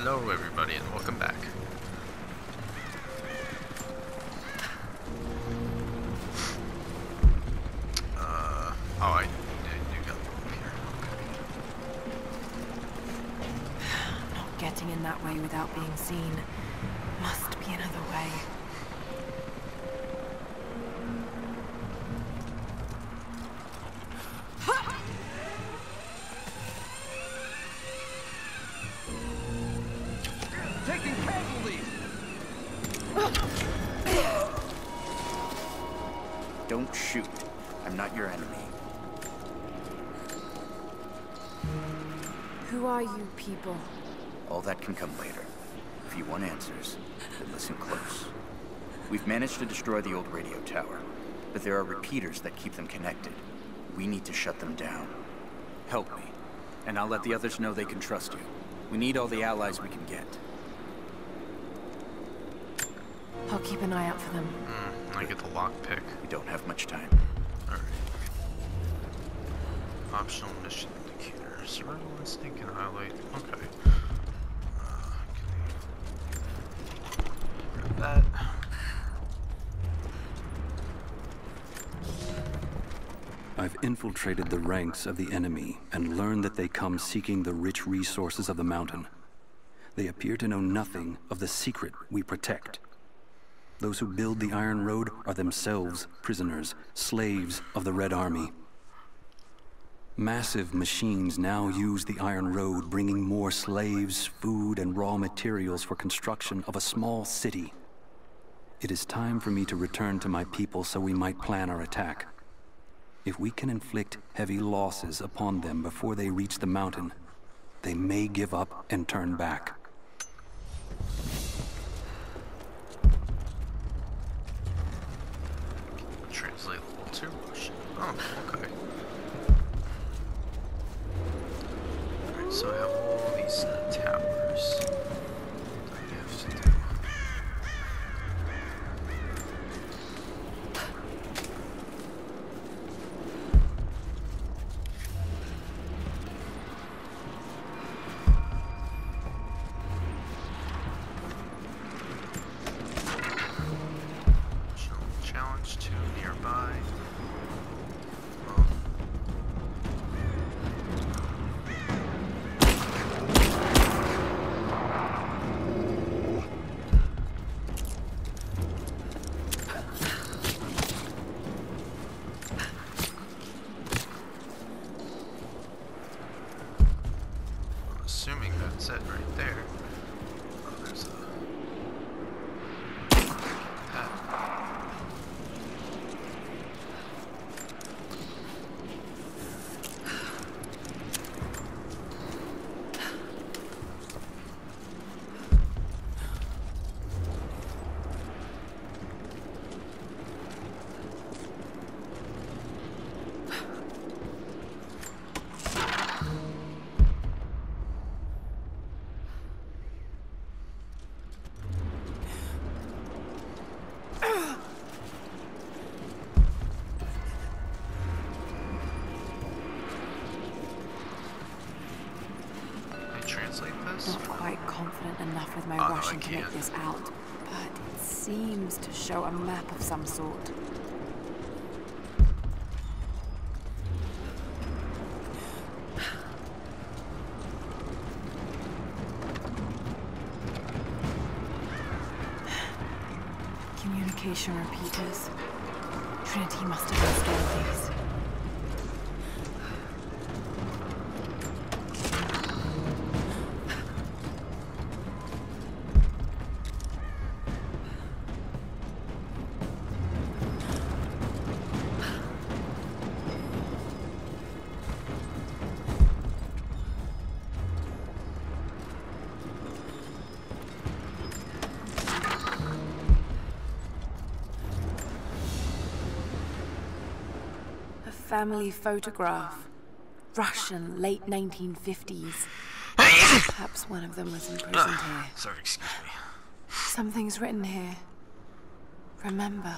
Hello everybody and welcome back. Oh, I do got one here. Okay. Not getting in that way without being seen. Must be another way. Taking casualties! Don't shoot. I'm not your enemy. Who are you people? All that can come later. If you want answers, then listen close. We've managed to destroy the old radio tower, but there are repeaters that keep them connected. We need to shut them down. Help me, and I'll let the others know they can trust you. We need all the allies we can get. I'll keep an eye out for them. I get the lockpick. We don't have much time. Alright. Optional mission indicator. Survival instinct can highlight. Okay. Grab that. I've infiltrated the ranks of the enemy and learned that they come seeking the rich resources of the mountain. They appear to know nothing of the secret we protect. Those who build the Iron Road are themselves prisoners, slaves of the Red Army. Massive machines now use the Iron Road, bringing more slaves, food, and raw materials for construction of a small city. It is time for me to return to my people so we might plan our attack. If we can inflict heavy losses upon them before they reach the mountain, they may give up and turn back. Translate level 2 motion. Oh, okay. Alright, so I have all these towers. What do I have to do? Challenge 2 nearby. I'm assuming that's it right there. Oh, there's a... that. Translate this? Not quite confident enough with my Oh, no, Russian I to make can't. this out, but it seems to show a map of some sort. Communication repeaters. Trinity must have installed these. Family photograph. Russian, late 1950s. Perhaps one of them was imprisoned here. Sorry, excuse me. Something's written here. Remember.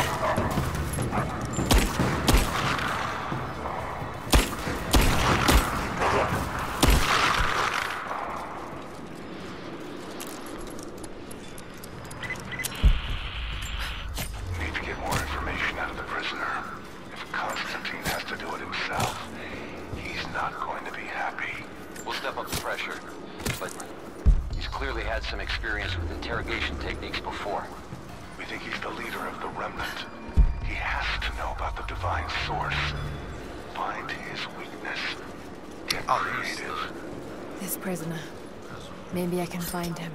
Some experience with interrogation techniques before. We think he's the leader of the Remnant. He has to know about the Divine Source. Find his weakness. Get creative. This prisoner. Maybe I can find him.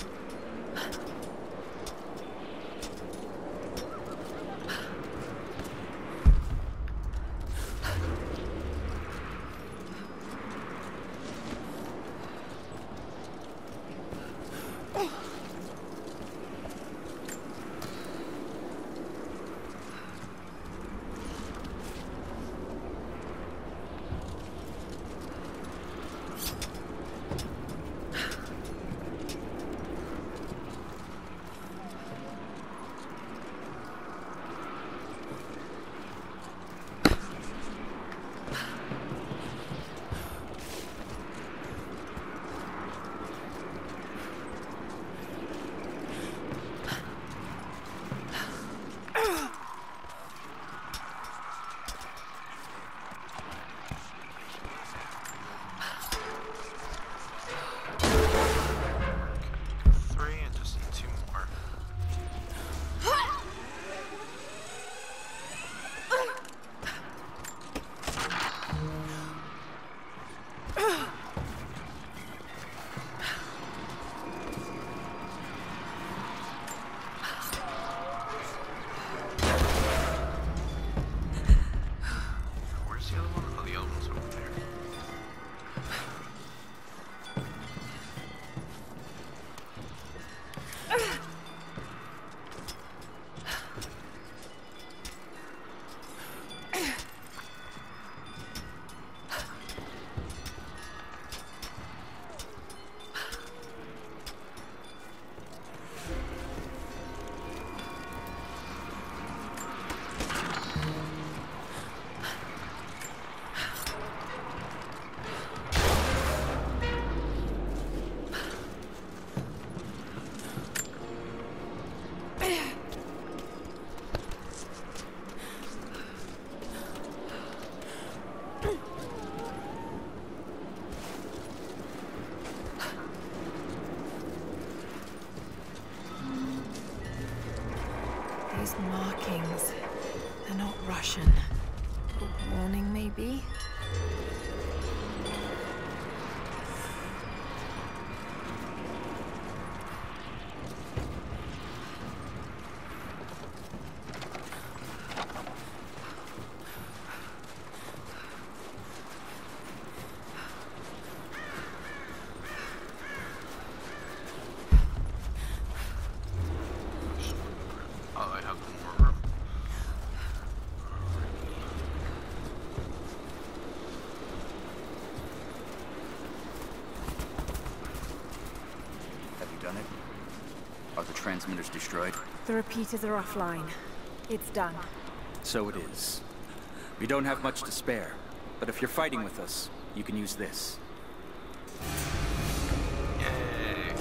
These markings, they're not Russian. A warning, maybe? Are the transmitters destroyed? The repeaters are offline. It's done. So it is. We don't have much to spare, but if you're fighting with us, you can use this. Yay.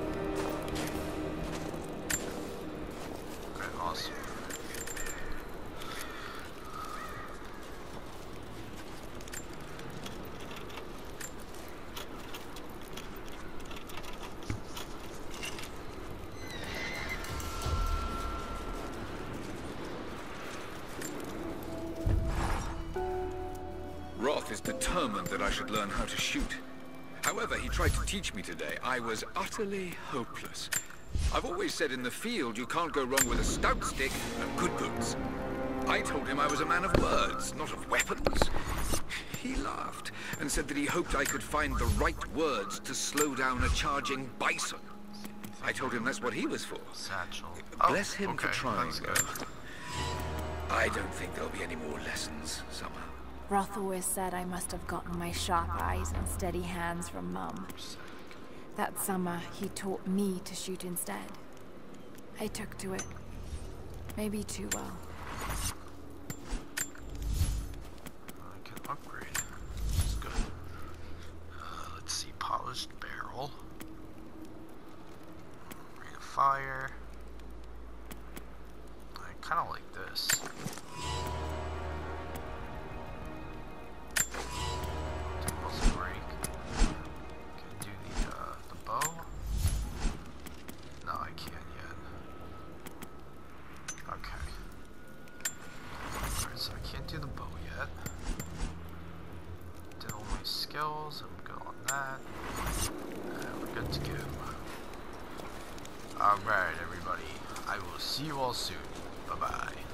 Okay, awesome. Roth is determined that I should learn how to shoot. However, he tried to teach me today. I was utterly hopeless. I've always said in the field you can't go wrong with a stout stick and good boots. I told him I was a man of words, not of weapons. He laughed and said that he hoped I could find the right words to slow down a charging bison. I told him that's what he was for. Satchel. Bless him for trying. That's good. I don't think there'll be any more lessons, Summer. Roth always said I must have gotten my sharp eyes and steady hands from Mum. That summer, he taught me to shoot instead. I took to it. Maybe too well. I can upgrade, which is good. Let's see, polished barrel. Ring of fire. I kind of like this. Muzzle brake. Can do the bow. No, I can't yet. Okay. Alright, so I can't do the bow yet. Did all my skills, I'm good on that. And we're good to go. Alright, everybody. I will see you all soon. Bye-bye.